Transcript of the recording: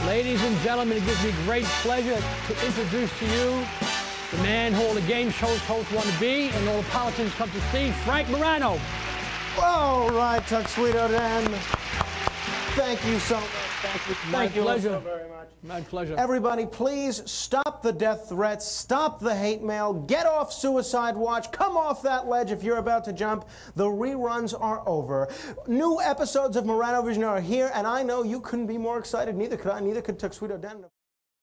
Ladies and gentlemen, it gives me great pleasure to introduce to you the man who all the game shows hosts want to be and all the politicians come to see, Frank Morano. All right, Tuxedo Dan. Thank you so much. Thank you. Thank you so very much. My pleasure. Everybody, please stop the death threats, stop the hate mail, get off suicide watch, come off that ledge if you're about to jump. The reruns are over. New episodes of Morano Vision are here, and I know you couldn't be more excited. Neither could I, neither could Tuxedo Dan.